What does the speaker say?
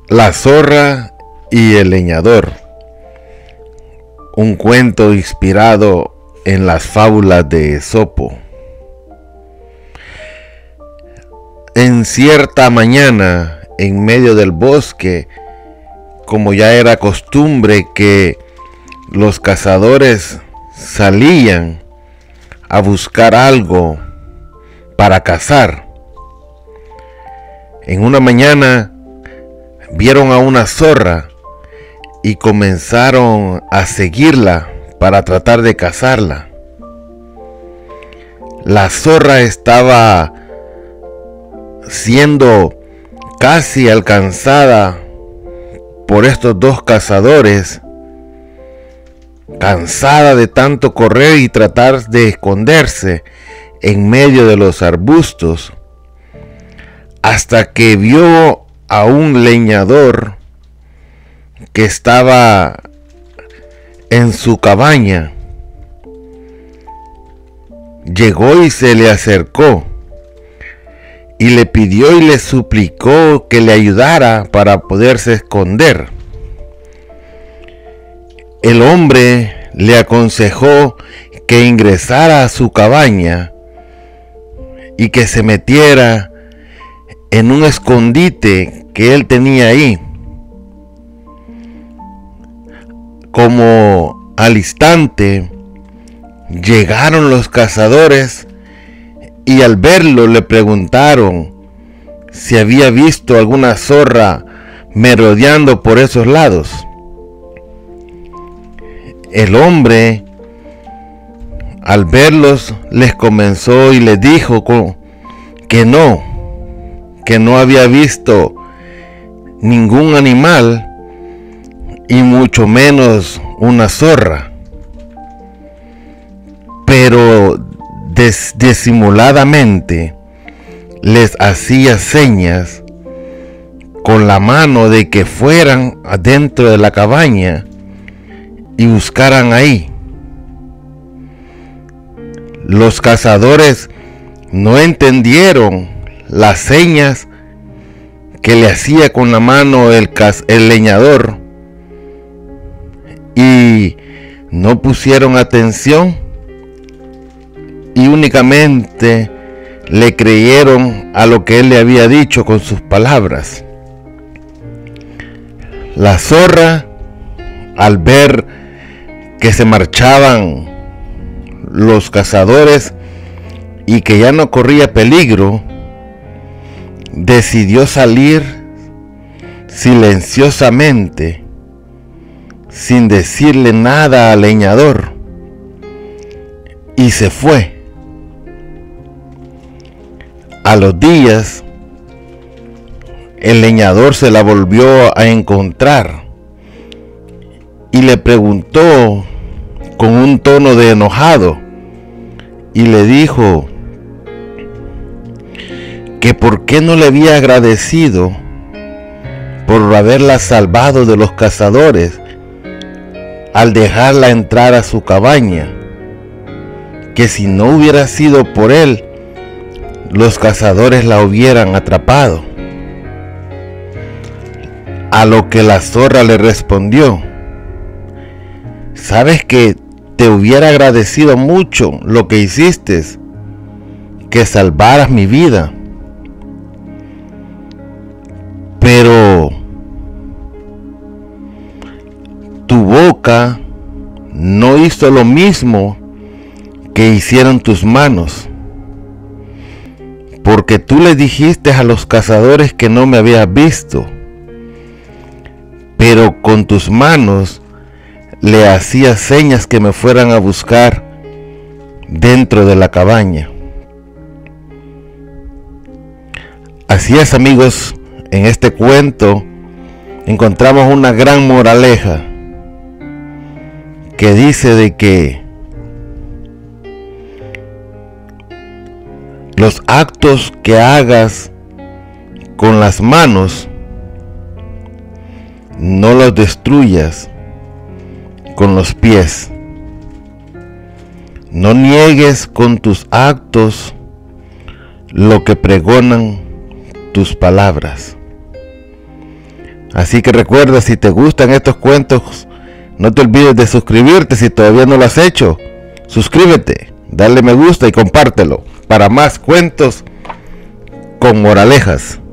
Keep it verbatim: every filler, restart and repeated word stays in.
La zorra y el leñador, un cuento inspirado en las fábulas de Esopo. En cierta mañana, en medio del bosque, como ya era costumbre que los cazadores salían a buscar algo para cazar, en una mañana vieron a una zorra y comenzaron a seguirla para tratar de cazarla. La zorra estaba siendo casi alcanzada por estos dos cazadores, cansada de tanto correr y tratar de esconderse en medio de los arbustos, hasta que vio a un leñador que estaba en su cabaña. Llegó y se le acercó y le pidió y le suplicó que le ayudara para poderse esconder. El hombre le aconsejó que ingresara a su cabaña y que se metiera en un escondite que él tenía ahí. Como al instante llegaron los cazadores y al verlo le preguntaron si había visto alguna zorra merodeando por esos lados. El hombre, al verlos, les comenzó y les dijo que no, que no había visto ningún animal y mucho menos una zorra, pero des- disimuladamente les hacía señas con la mano de que fueran adentro de la cabaña y buscaran ahí. Los cazadores no entendieron las señas que le hacía con la mano el, caz- el leñador y no pusieron atención y únicamente le creyeron a lo que él le había dicho con sus palabras. La zorra, al ver que se marchaban los cazadores y que ya no corría peligro, decidió salir silenciosamente, sin decirle nada al leñador, y se fue. A los días, el leñador se la volvió a encontrar y le preguntó con un tono de enojado y le dijo que por qué no le había agradecido por haberla salvado de los cazadores al dejarla entrar a su cabaña, que si no hubiera sido por él, los cazadores la hubieran atrapado. A lo que la zorra le respondió: sabes que te hubiera agradecido mucho lo que hiciste, que salvaras mi vida, pero tu boca no hizo lo mismo que hicieron tus manos, porque tú le dijiste a los cazadores que no me habías visto, pero con tus manos le hacías señas que me fueran a buscar dentro de la cabaña. Así es, amigos, en este cuento encontramos una gran moraleja que dice de que los actos que hagas con las manos no los destruyas con los pies. No niegues con tus actos lo que pregonan tus palabras. Así que recuerda, si te gustan estos cuentos, no te olvides de suscribirte si todavía no lo has hecho. Suscríbete, dale me gusta y compártelo para más cuentos con moralejas.